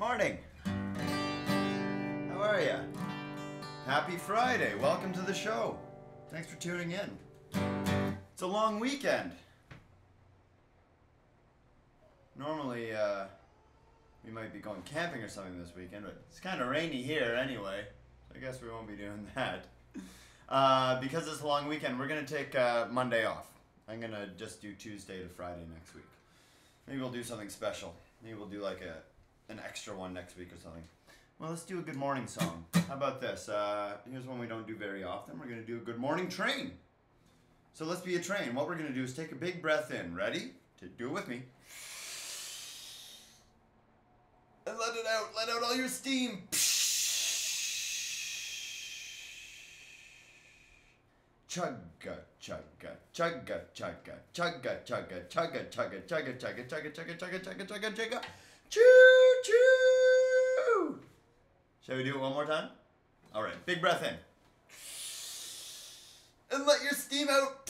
morning. How are you? Happy Friday. Welcome to the show. Thanks for tuning in. It's a long weekend. Normally, we might be going camping or something this weekend, but it's kind of rainy here anyway, so I guess we won't be doing that. Because it's a long weekend, we're going to take Monday off. I'm going to just do Tuesday to Friday next week. Maybe we'll do something special. Maybe we'll do like an extra one next week or something. Well, let's do a good morning song. How about this? Here's one we don't do very often. We're going to do a good morning train. So let's be a train. What we're going to do is take a big breath in. Ready? Do it with me. And let it out. Let out all your steam. Chugga, chugga, chugga, chugga, chugga, chugga, chugga, chugga, chugga, chugga, chugga, chugga, chugga, chugga, chugga, chugga, choo choo. Shall we do it one more time? All right, big breath in. And let your steam out.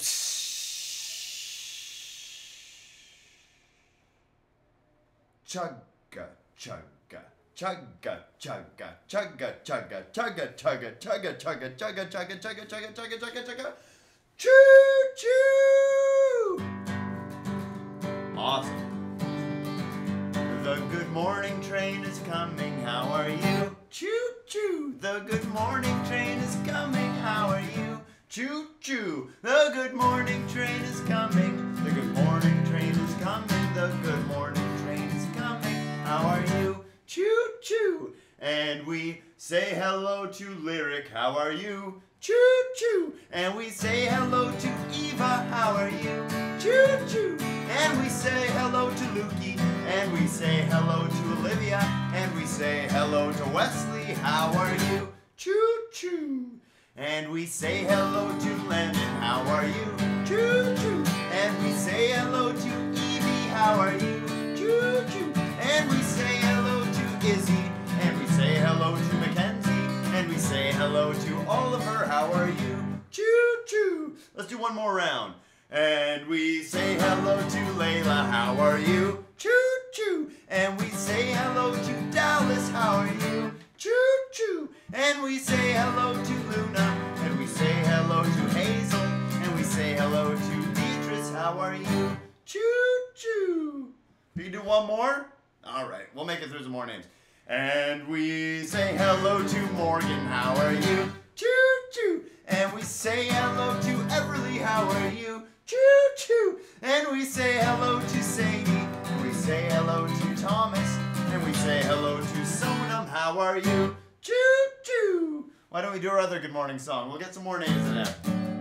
Chugga, chugga. Chugga, chugga, chugga, chugga, chugga, chugga, chugga, chugga, chugga, chugga, chugga, chugga, chugga, chugga, chugga, choo choo. Awesome. The good morning train is coming. How are you? Choo choo. The good morning train is coming. How are you? Choo choo. The good morning train is coming. The good morning train is coming. The good morning train is coming. How are you? Choo choo. And we say hello to Lyric. How are you? Choo choo. And we say hello to Eva. How are you? Choo choo. And we say hello to Lukey. And we say hello to Olivia. And we say hello to Wesley. How are you? Choo choo. And we say hello to Landon. How are you? Choo choo. And we say hello to Evie. How are you? Choo choo. And we say hello to Izzy. And we say hello to Mackenzie. And we say hello to Oliver. How are you? Choo choo. Let's do one more round. And we say hello to Layla. How are you? Choo choo. And we say hello to Dallas. How are you? Choo choo. And we say hello to Luna. And we say hello to Hazel. And we say hello to Beatrice. How are you? Choo choo. You can do one more? All right, we'll make it through some more names. And we say hello to Morgan. How are you? Choo choo. And we say hello to Everly. How are you? Choo choo. And we say hello to Sadie. And we say hello to Thomas. And we say hello to Sonam. How are you? Choo choo. Why don't we do our other good morning song? We'll get some more names in there.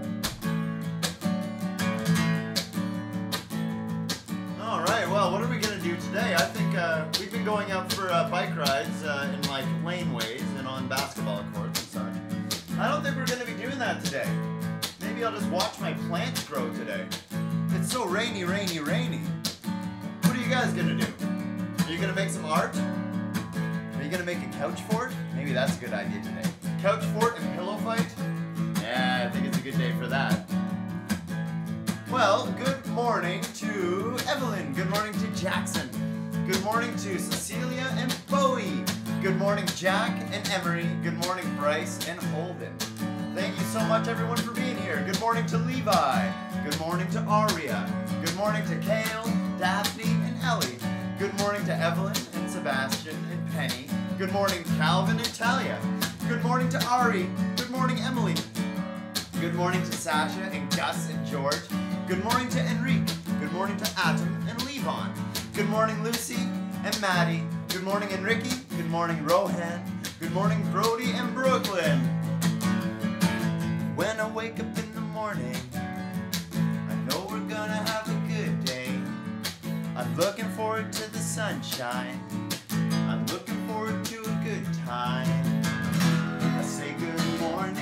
All right, well, what are we going to do today? I think we've been going out for bike rides in like laneways and on basketball courts and such. I don't think we're going to be doing that today. Maybe I'll just watch my plants grow today. It's so rainy, rainy, rainy. What are you guys going to do? Are you going to make some art? Are you going to make a couch fort? Maybe that's a good idea today. Couch fort and pillow fight? Yeah, I think it's a good day for that. Well, good morning to Evelyn. Good morning to Jackson. Good morning to Cecilia and Bowie. Good morning, Jack and Emery. Good morning, Bryce and Holden. Thank you so much, everyone, for being here. Good morning to Levi. Good morning to Aria. Good morning to Kale, Daphne, and Ellie. Good morning to Evelyn and Sebastian and Penny. Good morning, Calvin and Talia. Good morning to Ari. Good morning, Emily. Good morning to Sasha and Gus and George. Good morning to Enrique. Good morning to Atom and Levon. Good morning, Lucy and Maddie. Good morning, Enrique. Good morning, Rohan. Good morning, Brody and Brooklyn. When I wake up in the morning, I know we're gonna have a good day. I'm looking forward to the sunshine. I'm looking forward to a good time. I say good morning.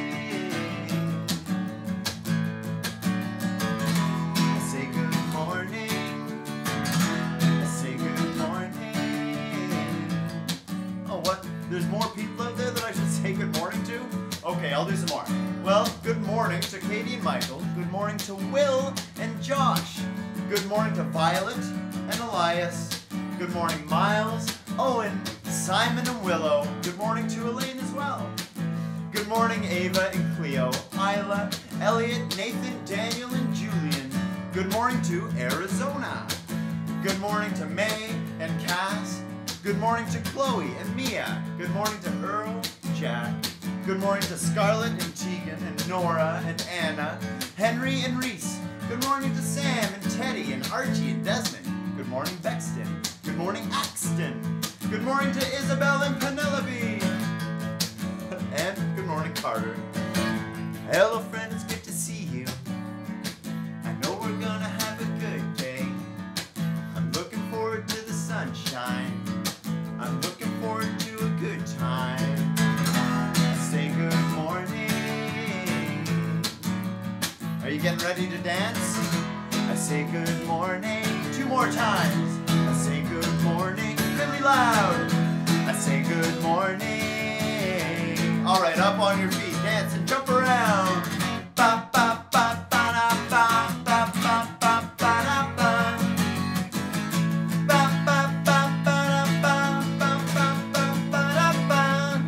There's more people out there that I should say good morning to? Okay, I'll do some more. Well, good morning to Katie and Michael. Good morning to Will and Josh. Good morning to Violet and Elias. Good morning, Miles, Owen, Simon and Willow. Good morning to Elaine as well. Good morning, Ava and Cleo, Isla, Elliot, Nathan, Daniel, and Julian. Good morning to Arizona. Good morning to May and Cass. Good morning to Chloe and Mia. Good morning to Earl, Jack. Good morning to Scarlett and Tegan and Nora and Anna, Henry and Reese. Good morning to Sam and Teddy and Archie and Desmond. Good morning, Bexton. Good morning, Axton. Good morning to Isabel and Penelope. And good morning, Carter. Hello, friend, it's good to see you. I know we're gonna have a good day. I'm looking forward to the sunshine. I'm looking forward to a good time. I say good morning. Are you getting ready to dance? I say good morning 2 more times. I say good morning really loud. I say good morning. All right, up on your feet, dance and jump around. Ba ba ba ba da ba ba ba ba ba da ba. Ba ba ba ba da ba ba ba ba ba da ba.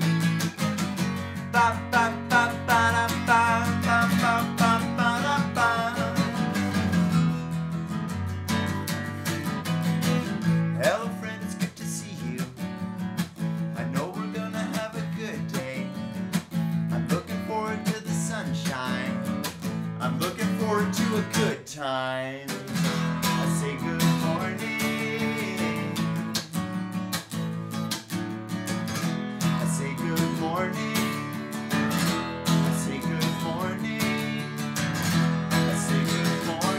Ba ba ba ba da ba ba ba ba ba da ba. Hello, friend, it's good to see you. I know we're gonna have a good day. I'm looking forward to the sunshine. I'm looking forward to a good time. I say good morning. I say good morning. I say good morning. I say good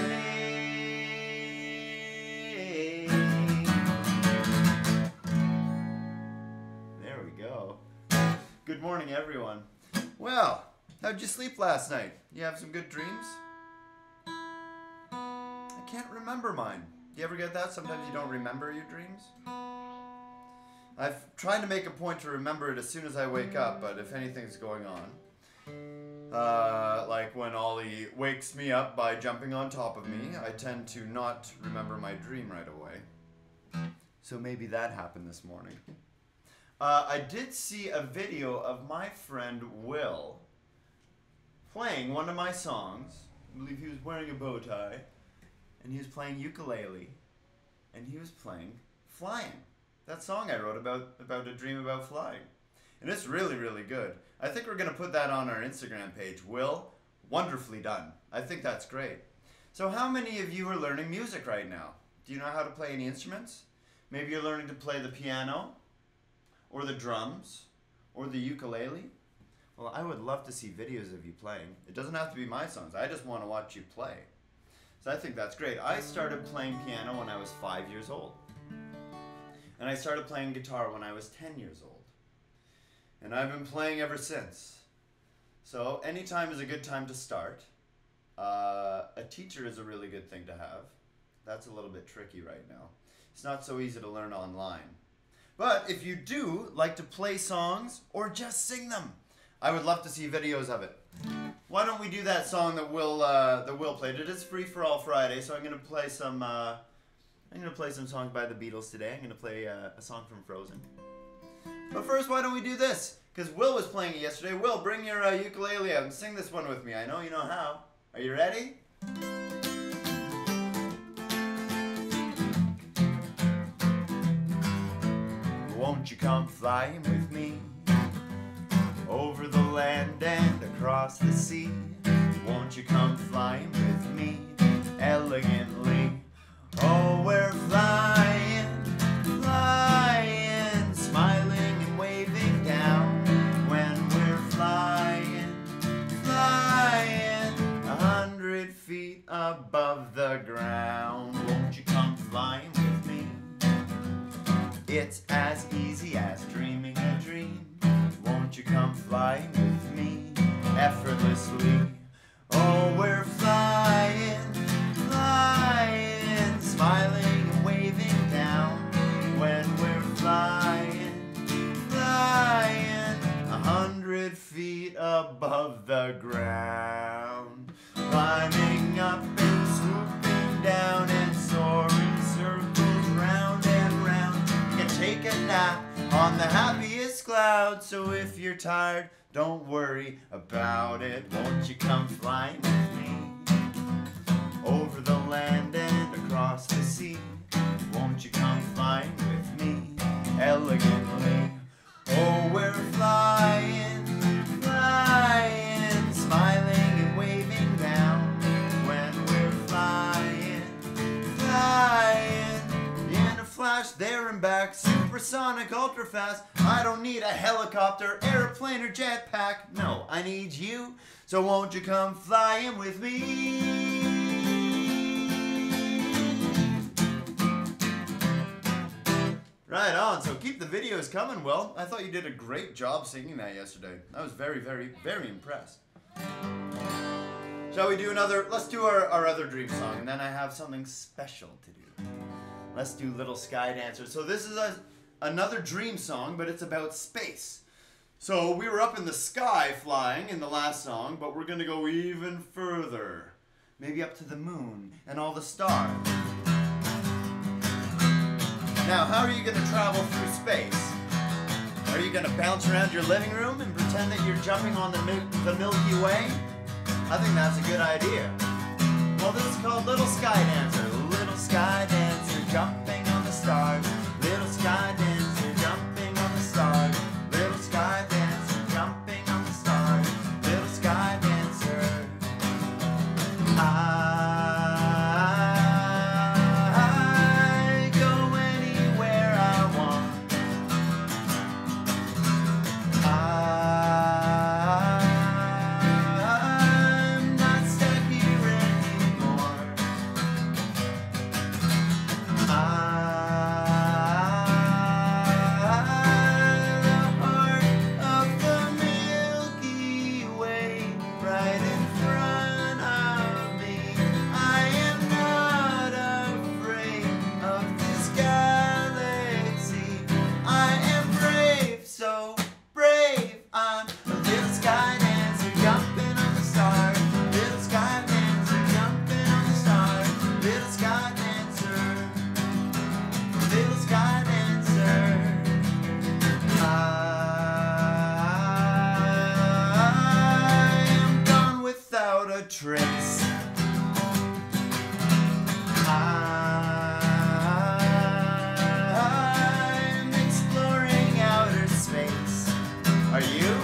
morning. There we go. Good morning, everyone. Well, how'd you sleep last night? You have some good dreams? I can't remember mine. Do you ever get that? Sometimes you don't remember your dreams? I've tried to make a point to remember it as soon as I wake up, but if anything's going on, like when Ollie wakes me up by jumping on top of me, I tend to not remember my dream right away. So maybe that happened this morning. I did see a video of my friend Will playing one of my songs. I believe he was wearing a bow tie, and he was playing ukulele, and he was playing Flying. That song I wrote about a dream about flying. And it's really, really good. I think we're going to put that on our Instagram page. Will, wonderfully done. I think that's great. So how many of you are learning music right now? Do you know how to play any instruments? Maybe you're learning to play the piano, or the drums, or the ukulele. Well, I would love to see videos of you playing. It doesn't have to be my songs. I just want to watch you play. So I think that's great. I started playing piano when I was 5 years old. And I started playing guitar when I was 10 years old. And I've been playing ever since. So any time is a good time to start. A teacher is a really good thing to have. That's a little bit tricky right now. It's not so easy to learn online. But if you do like to play songs or just sing them, I would love to see videos of it. Why don't we do that song that Will played? It is Free for All Friday, so I'm gonna play some songs by the Beatles today. I'm gonna play a song from Frozen. But first, why don't we do this? Because Will was playing it yesterday. Will, bring your ukulele out and sing this one with me. I know you know how. Are you ready? Won't you come flying with me over the land and across the sea? Won't you come flying with me elegantly? Oh, we're flying, flying, smiling and waving down. When we're flying, flying 100 feet above the ground. Won't you come flying with me? It's as easy as dreaming a dream. Won't you come flying with me effortlessly? Oh, we're flying, flying, smiling and waving down. When we're flying, flying 100 feet above the ground. Climbing up and swooping down and soaring circles round and round. You can take a nap on the happiest cloud. So if you're tired, don't worry about it. Won't you come flying with me over the land and across the sea? Won't you come flying with me elegantly? Oh, we're flying, flying, smiling and waving down. When we're flying, flying, in a flash there and back, supersonic, ultra fast. I don't need a helicopter, airplane, or jetpack. No, I need you. So won't you come flying with me? Right on. So keep the videos coming, Will. I thought you did a great job singing that yesterday. I was very, very, very impressed. Shall we do another? Let's do our other dream song, and then I have something special to do. Let's do Little Sky Dancer. So this is another dream song, but it's about space. So we were up in the sky flying in the last song, but we're going to go even further. Maybe up to the moon and all the stars. Now, how are you going to travel through space? Are you going to bounce around your living room and pretend that you're jumping on the Milky Way? I think that's a good idea. Well, this is called Little Sky Dancer. Little sky dancer jumping on the stars. Little sky dancer jumping on the stars. Little sky dancer jumping on the stars. Little sky dancer. I go anywhere I want. I'm not stuck here anymore. The heart of the Milky Way, right in front of me. I am not afraid of this galaxy. I am brave, so brave. I'm a little sky dancer jumping on the stars. Little sky dancer jumping on the stars. Little sky dancer. Little sky dancer. I am gone without a trace. I'm exploring outer space. Are you?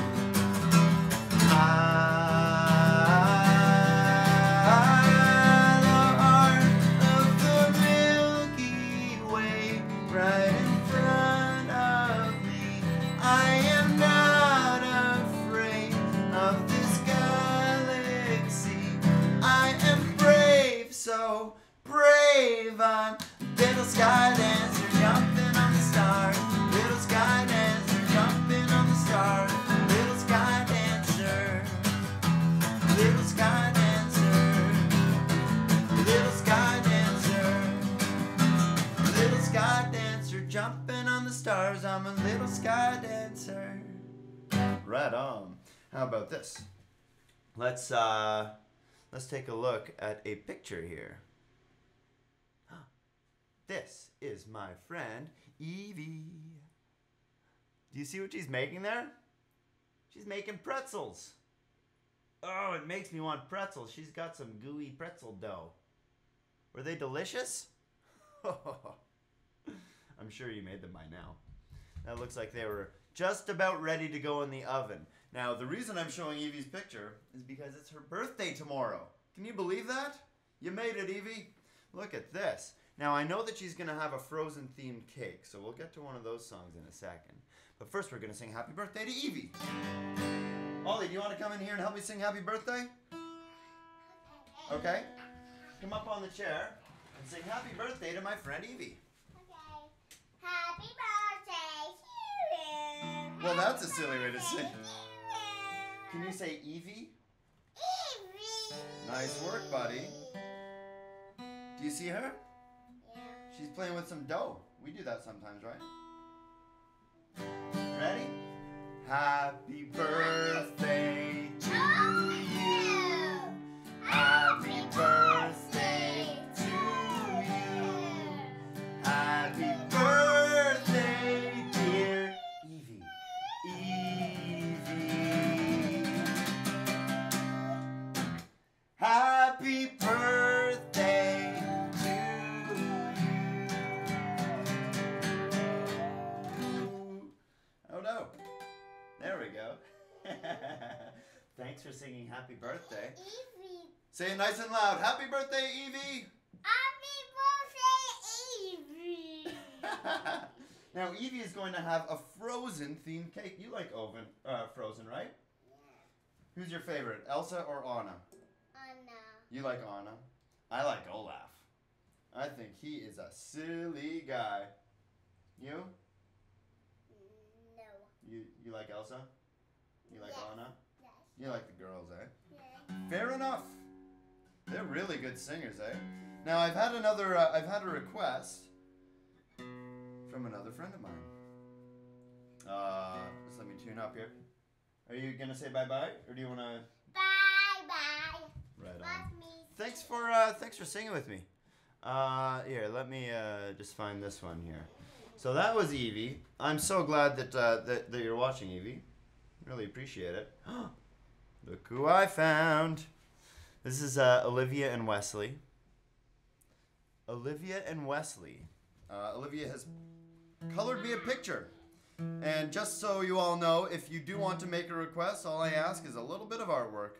The heart of the Milky Way, right in front of me. I am not afraid of this galaxy. I am brave, so brave. I'm little sky dancer jumping on the stars. Little sky dancer jumping on the stars. Little sky dancer. Little sky dancer. Little sky dancer. Little sky dancer jumping on the stars. I'm a little sky dancer. Right on. How about this? Let's take a look at a picture here. This is my friend Evie. Do you see what she's making there? She's making pretzels. Oh, it makes me want pretzels. She's got some gooey pretzel dough. Were they delicious? I'm sure you made them by now. That looks like they were just about ready to go in the oven. Now, the reason I'm showing Evie's picture is because it's her birthday tomorrow. Can you believe that? You made it, Evie. Look at this. Now, I know that she's going to have a Frozen-themed cake, so we'll get to one of those songs in a second. But first, we're going to sing Happy Birthday to Evie. Ollie, do you want to come in here and help me sing Happy Birthday? Okay. Come up on the chair and sing Happy Birthday to my friend Evie. Okay. Happy birthday to you. Well, that's a silly way to sing. Can you say Evie? Evie. Nice work, buddy. Do you see her? Yeah. She's playing with some dough. We do that sometimes, right? Ready? Happy birthday to you. Happy birthday to you. Happy birthday, dear Thanks for singing happy birthday. Evie. Say it nice and loud. Happy birthday, Evie! Happy birthday, Evie. Now, Evie is going to have a Frozen themed cake. You like Frozen, right? Yeah. Who's your favorite, Elsa or Anna? Anna. You like Anna. I like Olaf. I think he is a silly guy. You? No. You like Elsa? You like Yes. Anna? Yes. You like the girls, eh? Yes. Fair enough. They're really good singers, eh? Now I've had a request from another friend of mine. Just let me tune up here. Are you gonna say bye bye, or do you wanna? Bye bye. Right on. Love me. Thanks for singing with me. Here, let me just find this one here. So that was Evie. I'm so glad that you're watching, Evie. Really appreciate it. Look who I found. This is Olivia and Wesley. Olivia and Wesley. Olivia has colored me a picture. And just so you all know, if you do want to make a request, all I ask is a little bit of artwork.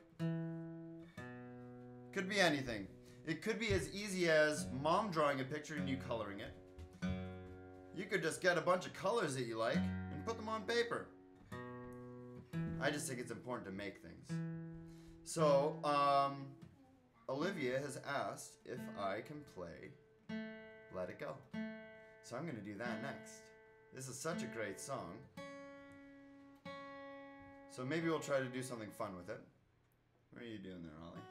Could be anything. It could be as easy as mom drawing a picture and you coloring it. You could just get a bunch of colors that you like and put them on paper. I just think it's important to make things. So, Olivia has asked if I can play Let It Go. So I'm going to do that next. This is such a great song. So maybe we'll try to do something fun with it. What are you doing there, Ollie?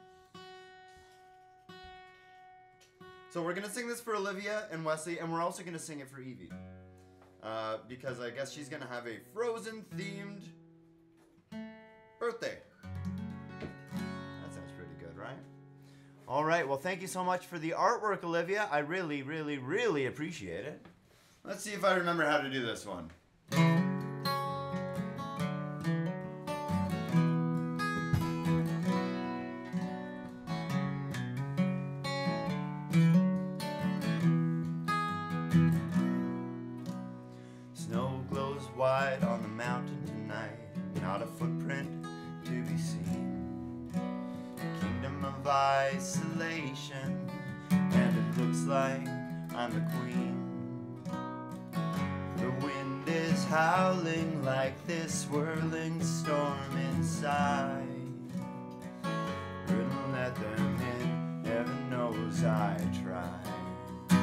So we're going to sing this for Olivia and Wesley, and we're also going to sing it for Evie. Because I guess she's going to have a Frozen-themed birthday. That sounds pretty good, right? All right, well, thank you so much for the artwork, Olivia. I really, really, really appreciate it. Let's see if I remember how to do this one. Snow glows white on the mountain tonight, not a footprint to be seen. Kingdom of isolation, and it looks like I'm the queen. The wind is howling like this swirling storm inside. Wouldn't let them in, heaven knows I tried.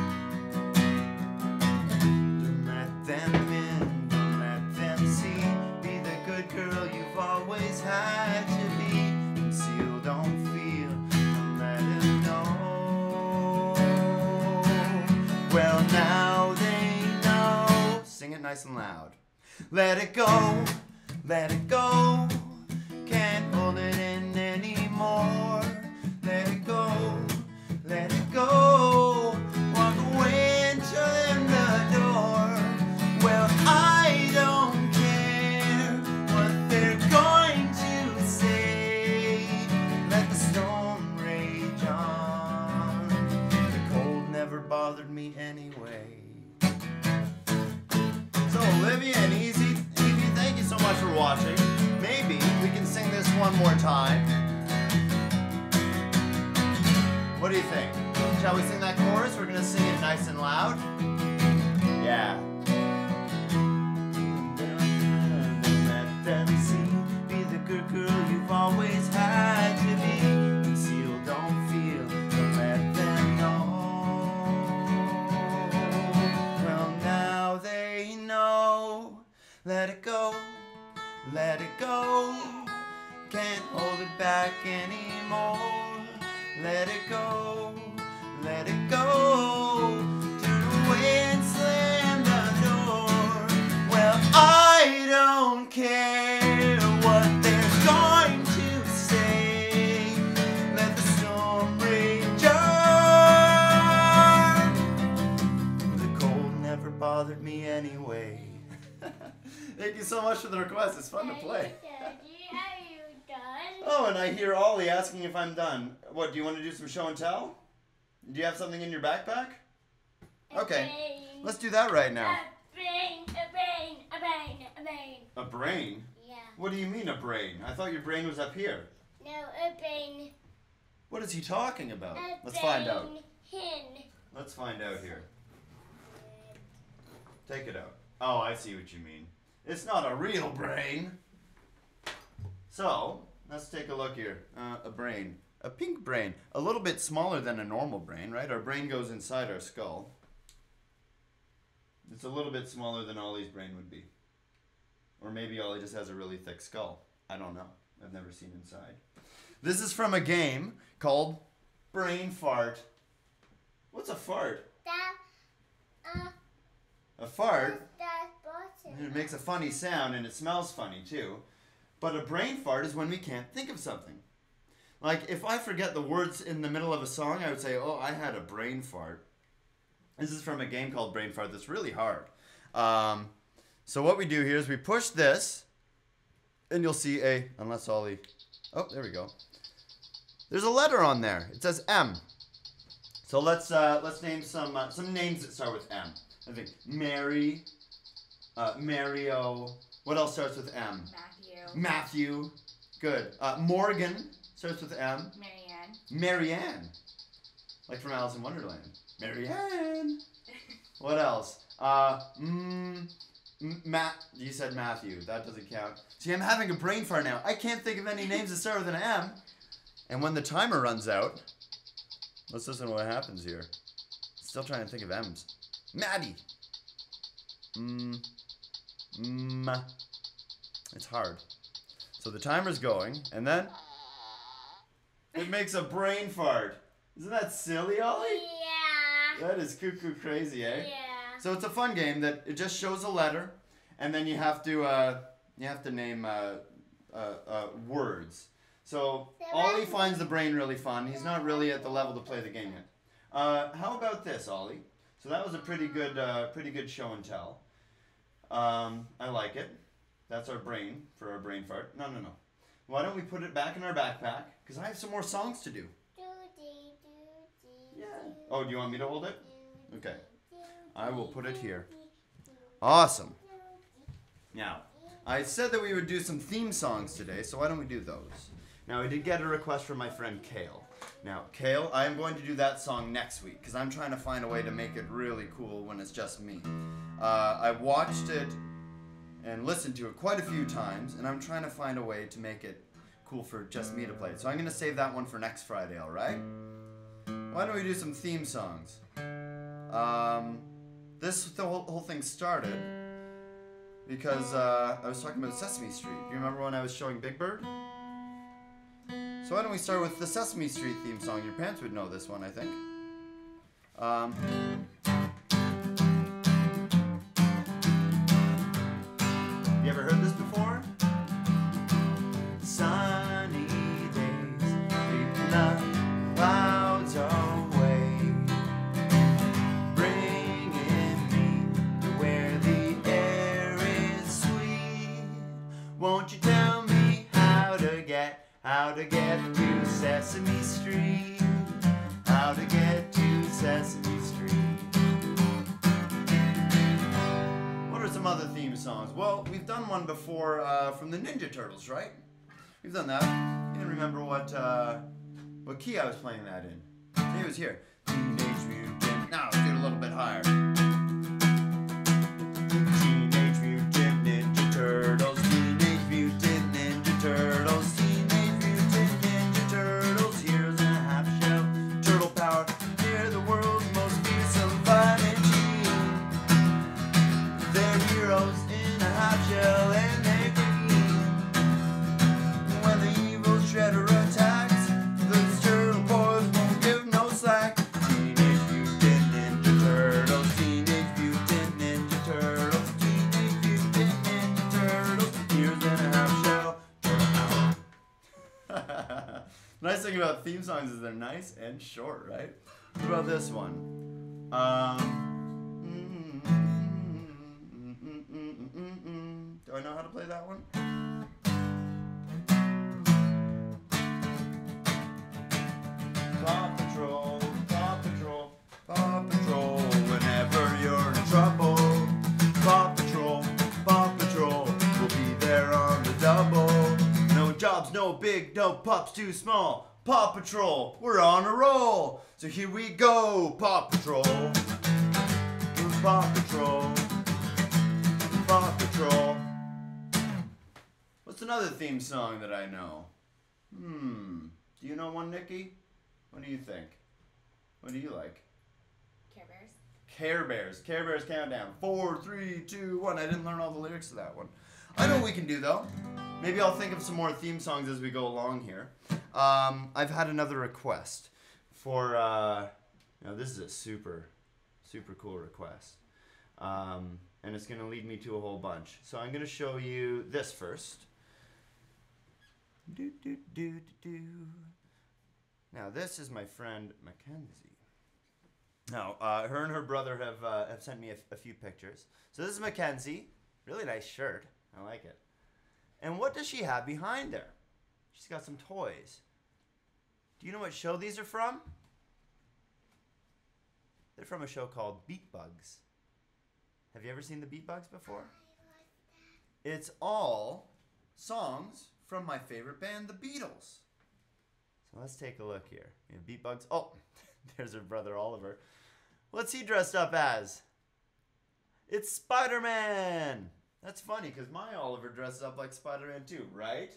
Don't let them in, don't let them see. Be the good girl you've always had to be. Conceal, don't feel, don't let them know. Well, now they know. Sing it nice and loud. Let it go, let it go. Can't hold it in anymore. Let it go, let it go. Walk away and shut the door. Well, I don't care what they're going to say. Let the storm rage on. The cold never bothered me anyway. So Olivia and Evie, thank you so much for watching. Maybe we can sing this one more time. What do you think? Shall we sing that chorus? We're gonna sing it nice and loud. Yeah. Let them see. Be the good girl you've always had to be. Conceal, don't feel. Don't let them know. Well, now they know. Let it go. Let it go. Can't hold it back anymore. Let it go, let it go. Turn away and slam the door. Well, I don't care what they're going to say. Let the storm rage on. The cold never bothered me anyway. Thank you so much for the request. It's fun to play. Daddy, are you done? Oh, and I hear Ollie asking if I'm done. What, do you want to do some show and tell? Do you have something in your backpack? Okay, let's do that right now. A brain, a brain, a brain, a brain. A brain? Yeah. What do you mean a brain? I thought your brain was up here. No, a brain. What is he talking about? A Let's find out. Hen. Let's find out here. Take it out. Oh, I see what you mean. It's not a real brain. So, let's take a look here. A brain. A pink brain. A little bit smaller than a normal brain, right? Our brain goes inside our skull. It's a little bit smaller than Ollie's brain would be. Or maybe Ollie just has a really thick skull. I don't know. I've never seen inside. This is from a game called Brain Fart. What's a fart? A fart? It makes a funny sound and it smells funny too. But a brain fart is when we can't think of something. Like if I forget the words in the middle of a song, I would say, oh, I had a brain fart. This is from a game called Brain Fart that's really hard. So what we do here is we push this, and you'll see unless Ollie, oh, there we go. There's a letter on there. It says M. So let's name some names that start with M. I think Mary, Mario. What else starts with M? Matthew. Good. Morgan starts with M. Marianne. Like from Alice in Wonderland. Marianne. What else? You said Matthew. That doesn't count. See, I'm having a brain fart now. I can't think of any names that start with an M. And when the timer runs out, let's listen to what happens here. Still trying to think of M's. Maddie. It's hard. So the timer's going, and then it makes a brain fart. Isn't that silly, Ollie? Yeah. That is cuckoo crazy, eh? Yeah. So it's a fun game that it just shows a letter, and then you have to name words. So Ollie finds the brain really fun. He's not really at the level to play the game yet. How about this, Ollie? So that was a pretty good show and tell. I like it. That's our brain for our brain fart. No. Why don't we put it back in our backpack? Because I have some more songs to do. Yeah. Oh, do you want me to hold it? Okay. I will put it here. Awesome. Now, I said that we would do some theme songs today, so why don't we do those? Now, I did get a request from my friend Kale. Now, Kale, I am going to do that song next week, because I'm trying to find a way to make it really cool when it's just me. I watched it and listened to it quite a few times, and I'm trying to find a way to make it cool for just me to play it. So I'm going to save that one for next Friday, alright? Why don't we do some theme songs? The whole thing started because I was talking about Sesame Street. Do you remember when I was showing Big Bird? So why don't we start with the Sesame Street theme song? Your parents would know this one, I think. You ever heard this before? Sunny days, keeping the clouds away, bringing me to where the air is sweet. Won't you tell me how to get to Sesame Street? How to get to Sesame Street? What are some other theme songs? Well, we've done one before from the Ninja Turtles, right? We've done that. You didn't remember what key I was playing that in. It was here. Teenage Mutant. Now let's do it a little bit higher. Teenage Mutant Ninja Turtles. Teenage Mutant Ninja Turtles. Teenage Mutant Ninja Turtles. Heroes in a half shell. Turtle power. They're the world's most fearsome fighting team. They're heroes in a half shell and they're green. When the evil Shredder attacks, those turtle boys won't give no slack. Teenage Mutant Ninja Turtles. Teenage Mutant Ninja Turtles. Teenage Mutant Ninja Turtles. Heroes in a half shell. Turtle power. Nice thing about theme songs is they're nice and short, right? What about this one? Do I know how to play that one? Paw Patrol, Paw Patrol, Paw Patrol, whenever you're in trouble. Paw Patrol, we'll be there on the double. no big, no pups too small. Paw Patrol, we're on a roll. So here we go, Paw Patrol. Paw Patrol. Paw Patrol. What's another theme song that I know? Do you know one, Nikki? What do you think? What do you like? Care Bears. Care Bears. Care Bears Countdown. 4, 3, 2, 1. I didn't learn all the lyrics to that one. I know what we can do, though. Maybe I'll think of some more theme songs as we go along here. I've had another request for, now this is a super cool request. And it's going to lead me to a whole bunch. So I'm going to show you this first. Now this is my friend Mackenzie. Now her and her brother have sent me a few pictures. So this is Mackenzie. Really nice shirt. I like it. And what does she have behind there? She's got some toys. Do you know what show these are from? They're from a show called Beat Bugs. Have you ever seen the Beat Bugs before? It's all songs from my favorite band, the Beatles. So let's take a look here. We have Beat Bugs. Oh, there's her brother Oliver. What's he dressed up as? It's Spider-Man. That's funny because my Oliver dresses up like Spider-Man too, right?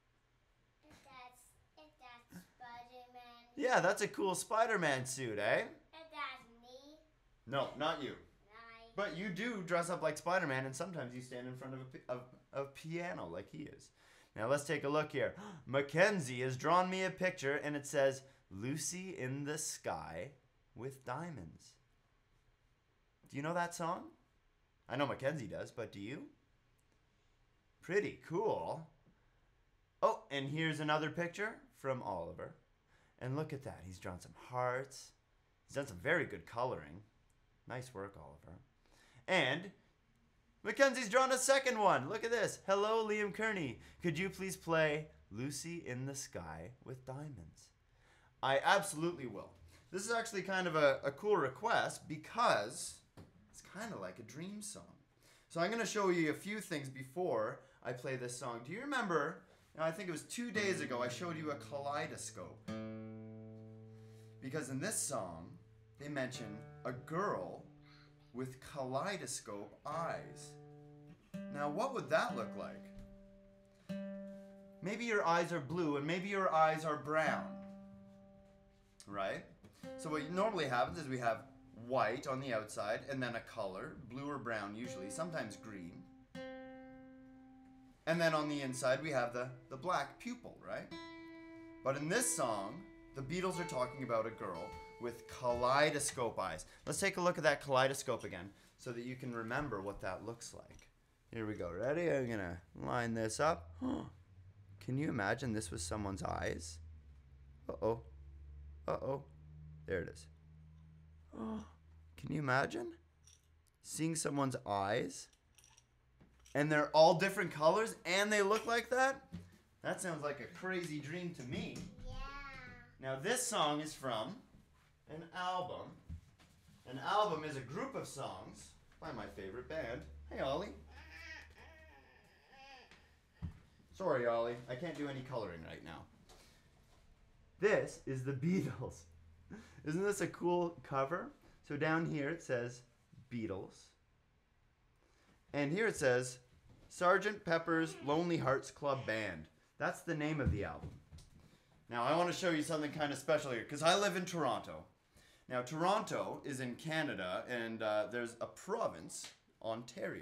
That's Spider-Man. Yeah, that's a cool Spider-Man suit, eh? That's me. No, not you. Right. But you do dress up like Spider-Man, and sometimes you stand in front of a piano like he is. Now let's take a look here. Mackenzie has drawn me a picture, and it says, Lucy in the Sky with Diamonds. Do you know that song? I know Mackenzie does, but do you? Pretty cool. Oh, and here's another picture from Oliver. And look at that. He's drawn some hearts. He's done some very good coloring. Nice work, Oliver. And Mackenzie's drawn a second one. Look at this. Hello, Liam Kearney. Could you please play Lucy in the Sky with Diamonds? I absolutely will. This is actually kind of a cool request because it's kind of like a dream song. So I'm going to show you a few things before I play this song. Do you remember, I think it was 2 days ago, I showed you a kaleidoscope. Because in this song, they mention a girl with kaleidoscope eyes. Now, what would that look like? Maybe your eyes are blue and maybe your eyes are brown, right? So what normally happens is we have white on the outside and then a color, blue or brown usually, sometimes green. And then on the inside we have the black pupil, right? But in this song, the Beatles are talking about a girl with kaleidoscope eyes. Let's take a look at that kaleidoscope again so that you can remember what that looks like. Here we go. Ready? I'm going to line this up. Can you imagine this was someone's eyes? Uh-oh. Uh-oh. There it is. Oh, can you imagine seeing someone's eyes and they're all different colors and they look like that? That sounds like a crazy dream to me. Yeah. Now this song is from an album. An album is a group of songs by my favorite band. Hey, Ollie. Sorry, Ollie. I can't do any coloring right now. This is the Beatles. Isn't this a cool cover? So down here it says Beatles. And here it says Sgt. Pepper's Lonely Hearts Club Band. That's the name of the album. Now I want to show you something kind of special here because I live in Toronto. Now Toronto is in Canada and there's a province, Ontario.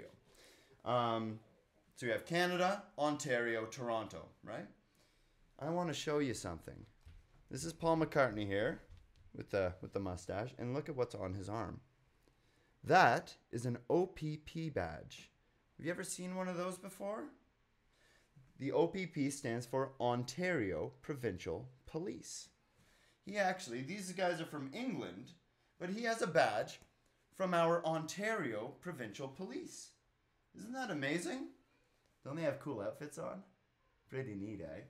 So you have Canada, Ontario, Toronto, right? I want to show you something. This is Paul McCartney here with the mustache, and look at what's on his arm. That is an OPP badge. Have you ever seen one of those before? The OPP stands for Ontario Provincial Police. These guys are from England, but he has a badge from our Ontario Provincial Police. Isn't that amazing? Don't they have cool outfits on? Pretty neat, eh?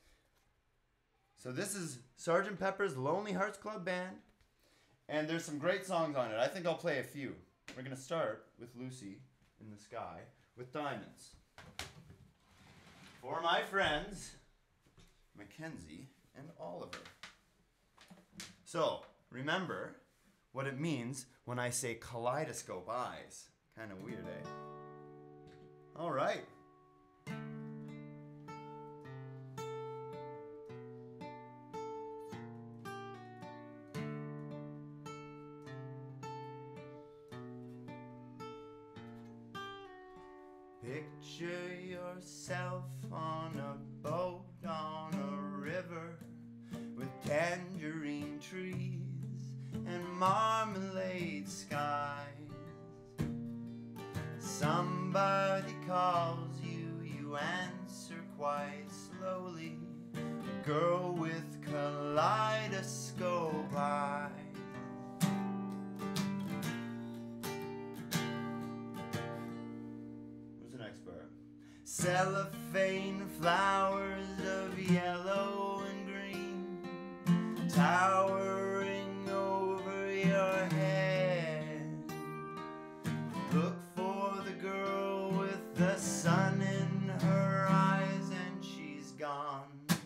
So this is Sgt. Pepper's Lonely Hearts Club Band, and there's some great songs on it. I think I'll play a few. We're going to start with Lucy in the Sky with Diamonds. For my friends Mackenzie, and Oliver. So, remember what it means when I say kaleidoscope eyes. Kind of weird, eh? All right. Picture yourself on a boat on a river with tangerine trees and marmalade skies. Somebody calls you, you answer quite slowly. A girl with kaleidoscope eyes. Cellophane flowers of yellow and green towering over your head. Look for the girl with the sun in her eyes and she's gone.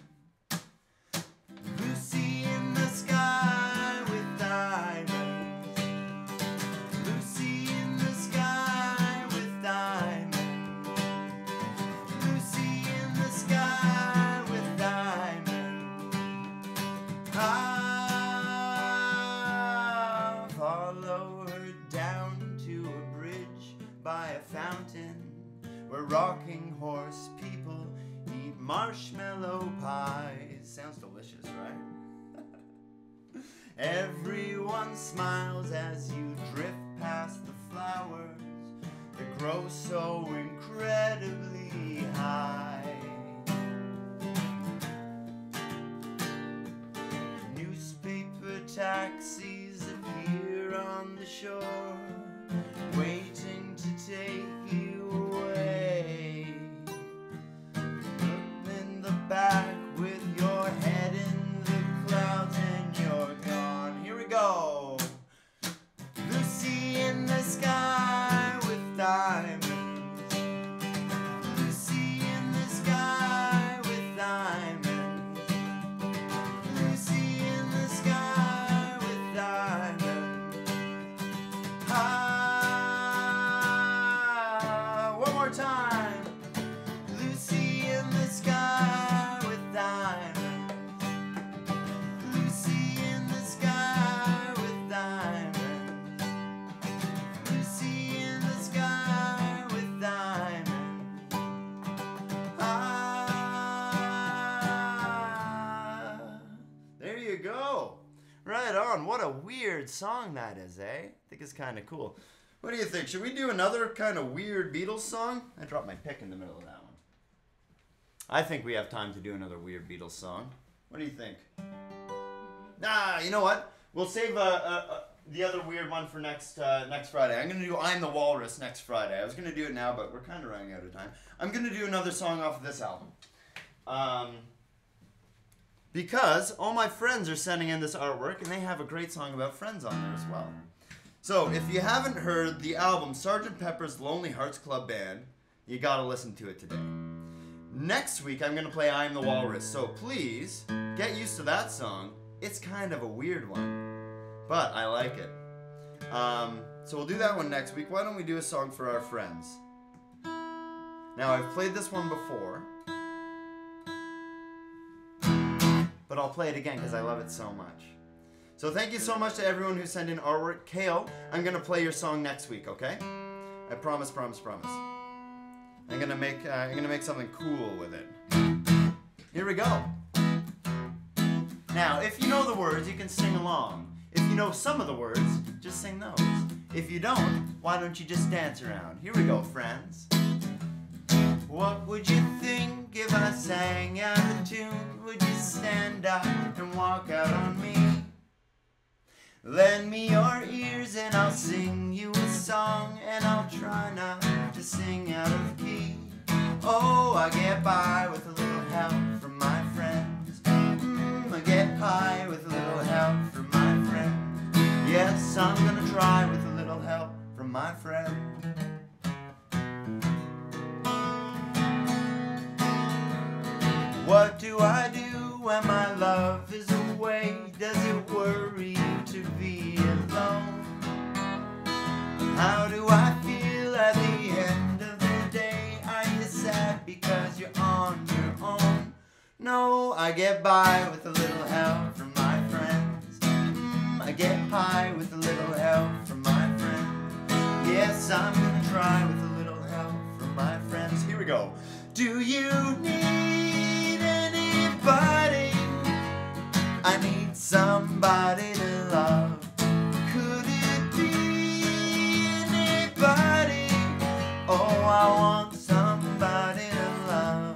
Lucy in the sky with diamonds. Lucy in the sky with diamonds. Follow her down to a bridge by a fountain where rocking horse people eat marshmallow pies. Sounds delicious, right? Everyone smiles as you drift past the flowers that grow so incredibly high. Taxis appear on the shore, waiting to take you away. Look in the back with your head in the clouds and you're gone. Here we go. Lucy in the sky with diamonds. Lucy in the sky with diamonds. Lucy in the sky. One more time. Lucy in the sky with diamonds. Lucy in the sky with diamonds. Lucy in the sky with diamonds. There you go. Right on. What a weird song that is, eh? I think it's kind of cool. What do you think? Should we do another kind of weird Beatles song? I dropped my pick in the middle of that one. I think we have time to do another weird Beatles song. What do you think? Nah, you know what? We'll save the other weird one for next Friday. I'm going to do I'm the Walrus next Friday. I was going to do it now, but we're kind of running out of time. I'm going to do another song off of this album. Because all my friends are sending in this artwork, and they have a great song about friends on there as well. So, if you haven't heard the album Sgt. Pepper's Lonely Hearts Club Band, you gotta listen to it today. Next week, I'm gonna play I Am the Walrus, so please, get used to that song. It's kind of a weird one, but I like it. So we'll do that one next week. Why don't we do a song for our friends? Now, I've played this one before, but I'll play it again because I love it so much. So thank you so much to everyone who sent in artwork. Kale, I'm going to play your song next week, okay? I promise, promise, promise. I'm gonna make something cool with it. Here we go. Now, if you know the words, you can sing along. If you know some of the words, just sing those. If you don't, why don't you just dance around? Here we go, friends. What would you think if I sang out of tune? Would you stand up and walk out on me? Lend me your ears and I'll sing you a song, and I'll try not to sing out of key. Oh, I get by with a little help from my friends. I get by with a little help from my friends. Yes, I'm gonna try with a little help from my friend. What do I do get by with a little help from my friends. I get high with a little help from my friends. Yes, I'm gonna try with a little help from my friends. Here we go. Do you need anybody? I need somebody to love. Could it be anybody? Oh, I want somebody to love.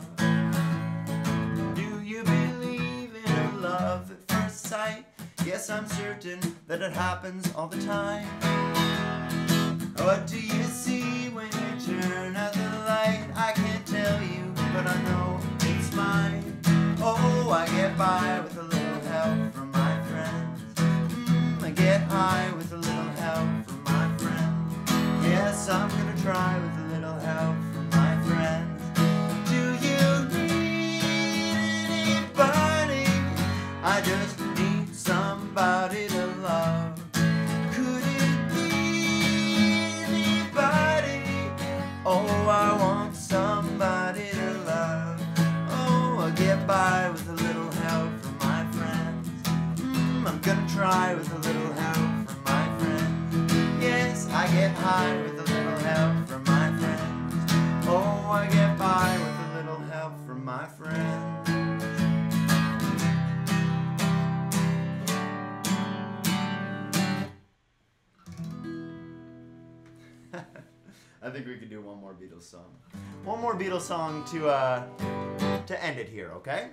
Do you believe in love at first sight? Yes, I'm certain that it happens all the time. What do you see when you turn out the light? I can't tell you, but I know it's mine. Oh, I get by with a little help from my friends. I get high with a little help from my friends. Yes, I'm gonna try with a little help from my friends. Do you need anybody? I just need somebody to love. Could it be anybody? Oh, I want somebody to love. Oh, I get by with a little help from my friends. I'm gonna try with a little help from my friends. Yes, I get high with a little help from my friends. Oh, I get by with a little help from my friends. I think we could do one more Beatles song. One more Beatles song to end it here, okay?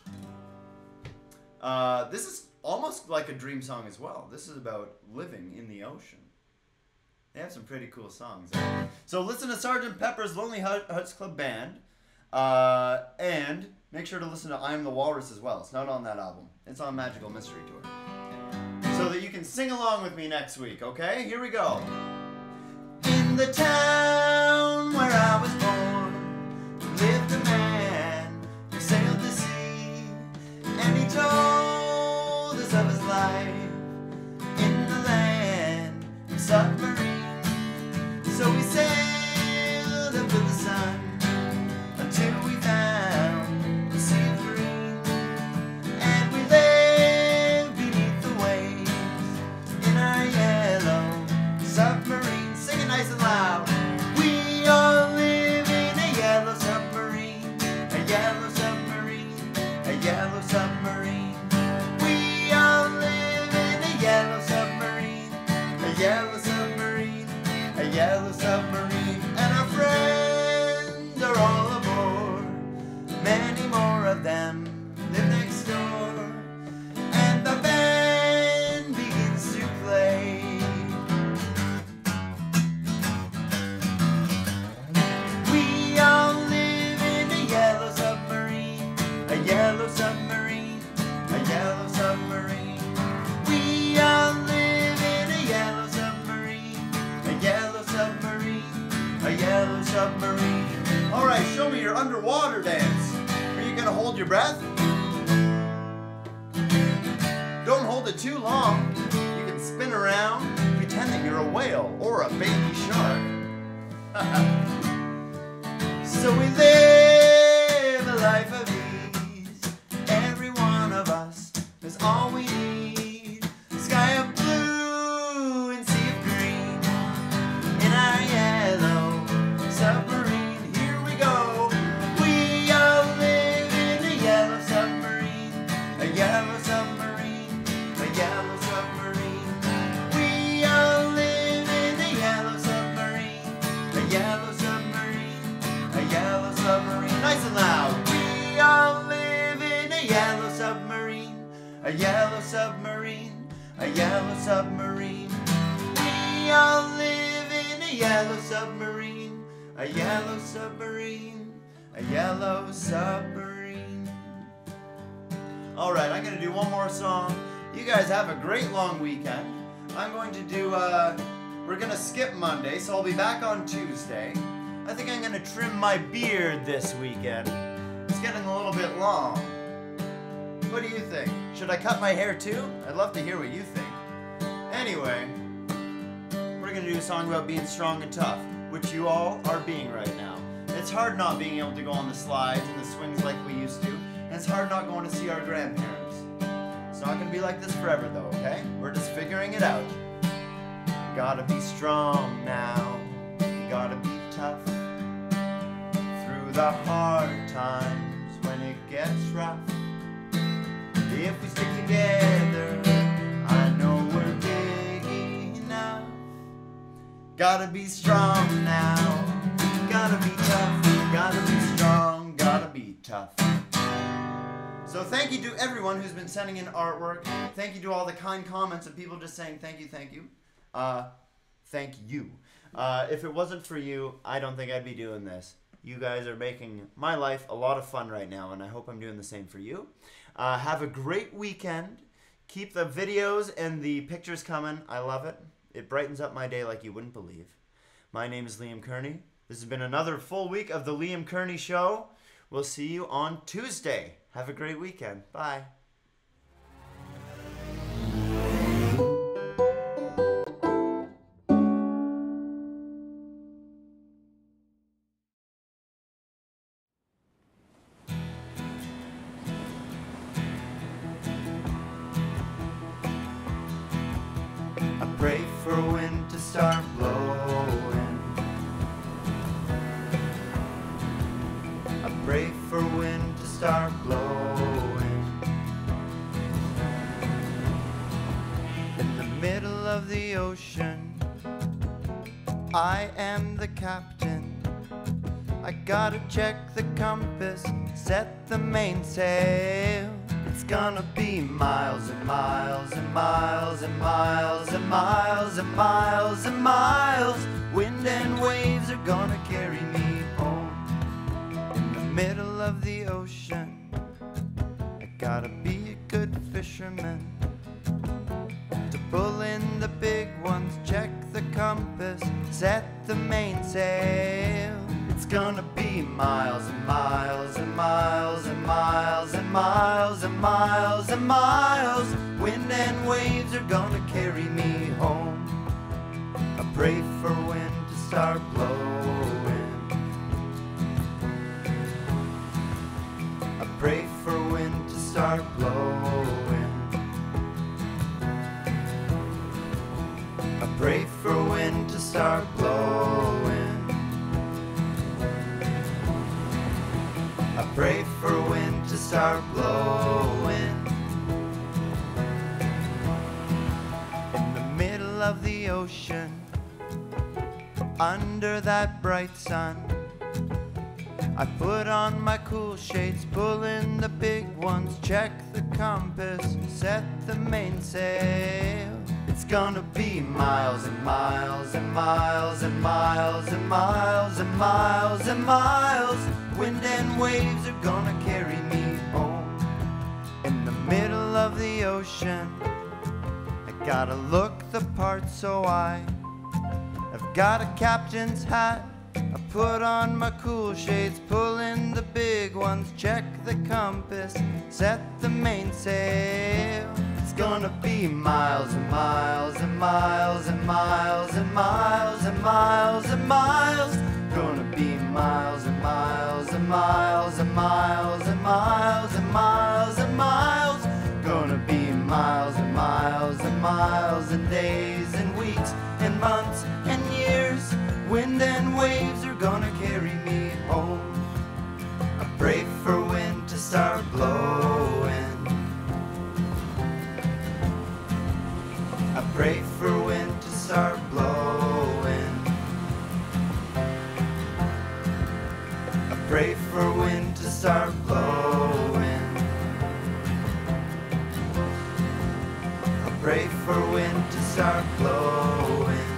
This is almost like a dream song as well. This is about living in the ocean. They have some pretty cool songs. So listen to Sgt. Pepper's Lonely Hearts Club Band. And make sure to listen to I Am the Walrus as well. It's not on that album. It's on Magical Mystery Tour. So that you can sing along with me next week, okay? Here we go. In the town where I was born lived a man who sailed the sea, and he told us of his life in the land of submarines. So we sailed up to the sun until we found the sea of green, and we lay beneath the waves in our yellow submarine. Sing it nice and loud. We all live in a yellow submarine, a yellow submarine, a yellow submarine. We all live in a yellow submarine, a yellow submarine, a yellow submarine. And our friends are all aboard. Many more of them live next door. And the band begins to play. We all live in a yellow submarine, a yellow submarine, a yellow submarine. We all live in a yellow submarine, a yellow submarine, a yellow submarine. All right, show me your underwater dance. Are you gonna hold your breath? Don't hold it too long. You can spin around, pretend that you're a whale or a baby shark. So we live a life of ease. Every one of us is all we need. Sky of blue and sea of green in our yellow submarine. Here we go. We all live in a yellow submarine, a yellow submarine, a yellow submarine. We all live in a yellow submarine, a yellow submarine, a yellow submarine. Nice and loud. We all live in a yellow submarine, a yellow submarine, a yellow submarine. We all live in a yellow submarine, a yellow submarine, a yellow submarine. All right, I'm gonna do one more song. You guys have a great long weekend. I'm going to do, we're gonna skip Monday, so I'll be back on Tuesday. I think I'm gonna trim my beard this weekend. It's getting a little bit long. What do you think? Should I cut my hair too? I'd love to hear what you think. Anyway, we're gonna do a song about being strong and tough, which you all are being right now. It's hard not being able to go on the slides and the swings like we used to, it's hard not going to see our grandparents. It's not going to be like this forever though, okay? We're just figuring it out. You gotta be strong now. You gotta be tough. Through the hard times when it gets rough. If we stick together, I know we're big enough. Gotta be strong now. Gotta be tough. Gotta be strong. Gotta be tough. So thank you to everyone who's been sending in artwork. Thank you to all the kind comments and people just saying thank you, thank you. Thank you. If it wasn't for you, I don't think I'd be doing this. You guys are making my life a lot of fun right now, and I hope I'm doing the same for you. Have a great weekend. Keep the videos and the pictures coming. I love it. It brightens up my day like you wouldn't believe. My name is Liam Kearney. This has been another full week of the Liam Kearney Show. We'll see you on Tuesday. Have a great weekend. Bye. I pray for wind to start blowing. I pray for wind to start blowing. In the middle of the ocean, I am the captain. I gotta check the compass, set the mainsail. It's gonna be miles and miles and miles and miles and miles and miles and miles. Wind and waves are gonna carry me home. In the middle of the ocean, I gotta be a good fisherman. To pull in the big ones, check the compass, set the mainsail. It's gonna be miles and miles and miles and miles and miles and miles and miles. Wind and waves are gonna carry me home. I pray for wind to start blowing. I pray for wind to start blowing. I pray for wind to start blowing. I pray for wind to start blowing. In the middle of the ocean, under that bright sun, I put on my cool shades, pull in the big ones, check the compass, set the mainsail. It's gonna be miles and miles and miles and miles and miles and miles and miles. Wind and waves are gonna carry me home. In the middle of the ocean, I gotta look the part, so I've got a captain's hat. I put on my cool shades, pull in the big ones, check the compass, set the mainsail. It's gonna be miles and miles and miles and miles and miles and miles and miles. Gonna be miles and miles and miles and miles and miles and miles and miles. Gonna be miles and miles and miles and days and weeks and months and years. Wind and waves are gonna carry me home. I pray for wind to start blowing. I pray for wind to start blowing. I pray for wind to start blowing. I pray for wind to start blowing.